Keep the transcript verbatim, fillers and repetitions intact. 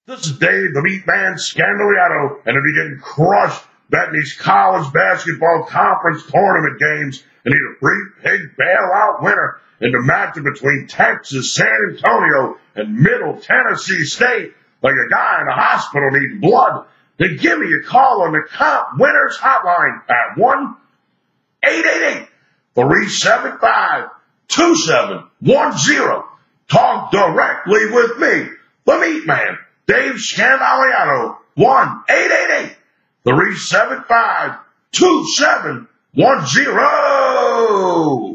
This is Dave, the Meat Man Scandaliato, and if you're getting crushed betting these college basketball conference tournament games and need a free pig bailout winner in the matchup between Texas, San Antonio, and Middle Tennessee State, like a guy in a hospital needing blood, then give me a call on the Comp Winners Hotline at one eight eight eight, three seven five, two seven one zero. Talk directly with me, the Meat Man, Dave Scandaliato, one eight eight eight, three seven five, two seven one zero.